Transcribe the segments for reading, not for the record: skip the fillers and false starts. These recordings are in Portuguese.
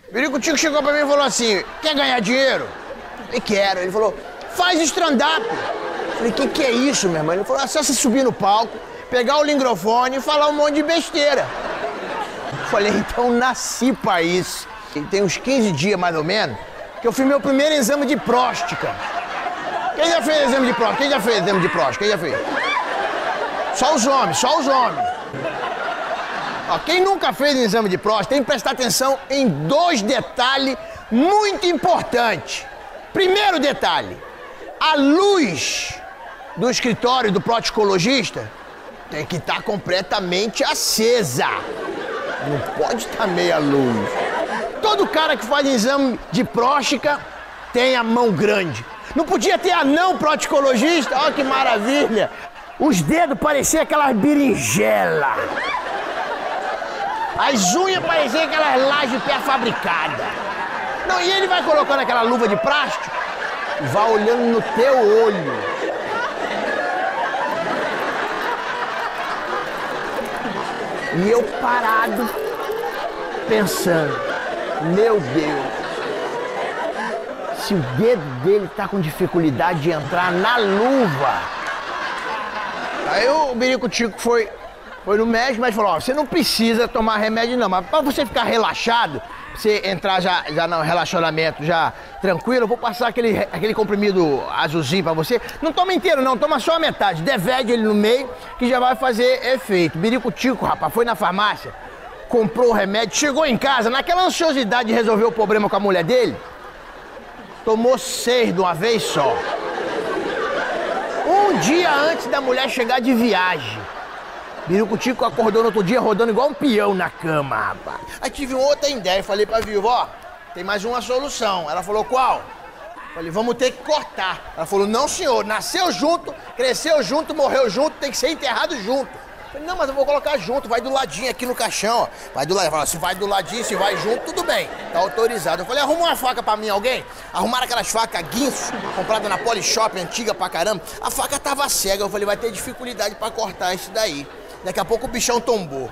O Biricutico chegou pra mim e falou assim, quer ganhar dinheiro? Eu falei, quero. Ele falou, faz stand-up. Eu falei, que é isso, meu irmão? Ele falou, é só você subir no palco, pegar o lingrofone e falar um monte de besteira. Eu falei, então nasci pra isso. E tem uns 15 dias, mais ou menos, que eu fiz meu primeiro exame de próstata. Quem já fez exame de próstata? Quem já fez exame de próstata? Quem já fez? Só os homens, só os homens. Ó, quem nunca fez exame de próstata tem que prestar atenção em dois detalhes muito importantes. Primeiro detalhe, a luz do escritório do protocologista tem que estar completamente acesa. Não pode estar meia luz. Todo cara que faz exame de próstata tem a mão grande. Não podia ter anão protocologista? Olha que maravilha! Os dedos pareciam aquelas berinjelas. As unhas pareciam aquelas lajes pré-fabricadas. Não, e ele vai colocando aquela luva de plástico e vai olhando no teu olho. E eu parado, pensando, meu Deus, se o dedo dele tá com dificuldade de entrar na luva. Aí o Biricutico foi no médico, mas falou, ó, você não precisa tomar remédio não, mas pra você ficar relaxado, você entrar já no relacionamento já tranquilo, eu vou passar aquele comprimido azulzinho pra você. Não toma inteiro não, toma só a metade, divide ele no meio que já vai fazer efeito. Biricutico, rapaz, foi na farmácia, comprou o remédio, chegou em casa, naquela ansiosidade de resolver o problema com a mulher dele, tomou 6 de uma vez só. Um dia antes da mulher chegar de viagem. Biricutico acordou no outro dia rodando igual um peão na cama, rapaz. Aí tive uma outra ideia, falei pra viúva, ó, tem mais uma solução. Ela falou, qual? Falei, vamos ter que cortar. Ela falou, não senhor, nasceu junto, cresceu junto, morreu junto, tem que ser enterrado junto. Falei, não, mas eu vou colocar junto, vai do ladinho aqui no caixão, ó. Vai do ladinho, se vai do ladinho, se vai junto, tudo bem, tá autorizado. Eu falei, arruma uma faca pra mim, alguém? Arrumaram aquelas facas guinso, compradas na Polishop, antiga pra caramba. A faca tava cega, eu falei, vai ter dificuldade pra cortar isso daí. Daqui a pouco o bichão tombou.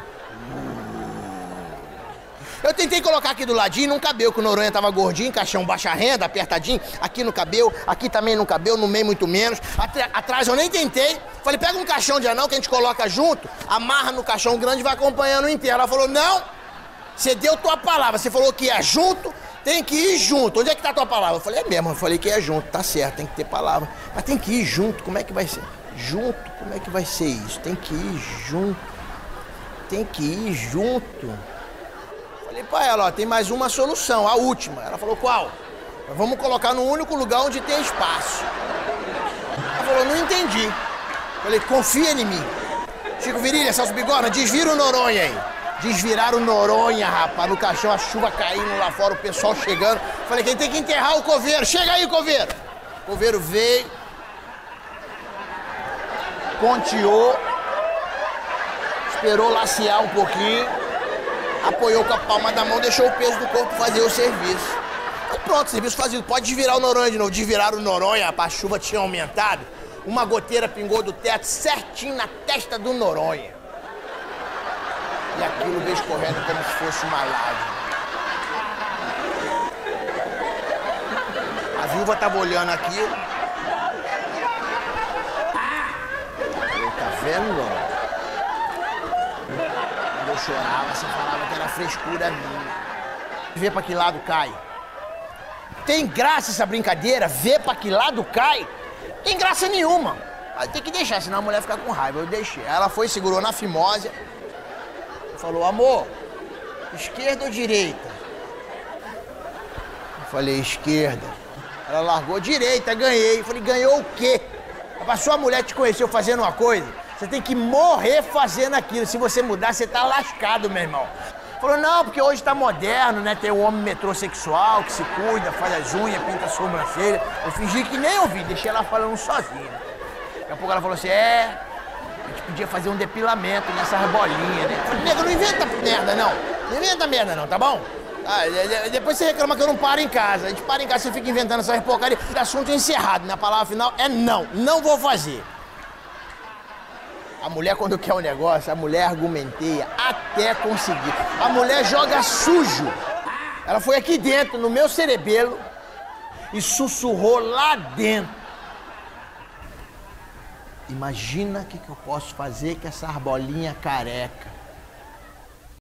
Eu tentei colocar aqui do ladinho, não cabeu, que o Noronha tava gordinho, caixão baixa renda, apertadinho. Aqui não cabeu, aqui também não cabeu, no meio muito menos. Atrás eu nem tentei. Falei, pega um caixão de anão que a gente coloca junto, amarra no caixão grande e vai acompanhando inteiro. Ela falou, não, você deu tua palavra, você falou que ia junto, tem que ir junto. Onde é que tá a tua palavra? Eu falei, é mesmo, eu falei que ia junto, tá certo, tem que ter palavra. Mas tem que ir junto, como é que vai ser? Junto, como é que vai ser isso? Tem que ir junto. Tem que ir junto. Falei pra ela, ó, tem mais uma solução, a última. Ela falou, qual? Vamos colocar no único lugar onde tem espaço. Ela falou, não entendi. Falei, confia em mim. Chico Virilha, Celso Bigorna, desvira o Noronha aí. Desviraram o Noronha, rapaz, no caixão, a chuva caindo lá fora, o pessoal chegando. Falei, quem tem que enterrar o coveiro? Chega aí, coveiro. O coveiro veio. Ponteou, esperou lacear um pouquinho, apoiou com a palma da mão, deixou o peso do corpo fazer o serviço. Aí pronto, serviço fazido. Pode desvirar o Noronha de novo. Desviraram o Noronha, a chuva tinha aumentado. Uma goteira pingou do teto certinho na testa do Noronha. E aquilo veio escorrendo como se fosse uma lágrima. A viúva tava olhando aquilo. Tá vendo, não? Quando eu chorava, você falava que era frescura minha. Vê pra que lado cai. Tem graça essa brincadeira? Vê pra que lado cai? Tem graça nenhuma. Aí tem que deixar, senão a mulher fica com raiva. Eu deixei. Ela foi, segurou na fimose. Falou, amor, esquerda ou direita? Eu falei, esquerda. Ela largou, direita, ganhei. Eu falei, ganhou o quê? A sua mulher te conheceu fazendo uma coisa, você tem que morrer fazendo aquilo. Se você mudar, você tá lascado, meu irmão. Falou, não, porque hoje tá moderno, né? Tem o homem metrosexual que se cuida, faz as unhas, pinta a sobrancelha. Eu fingi que nem ouvi, deixei ela falando sozinha. Daqui a pouco ela falou assim, a gente podia fazer um depilamento nessas bolinhas, né? Eu falei, nego, não inventa merda, não. Não inventa merda, não, tá bom? Depois você reclama que eu não paro em casa. A gente para em casa, você fica inventando essas porcarias. O assunto é encerrado, né? A palavra final é não. Não vou fazer. A mulher, quando quer um negócio, a mulher argumenteia até conseguir. A mulher joga sujo. Ela foi aqui dentro, no meu cerebelo, e sussurrou lá dentro. Imagina o que eu posso fazer com essa arbolinha careca.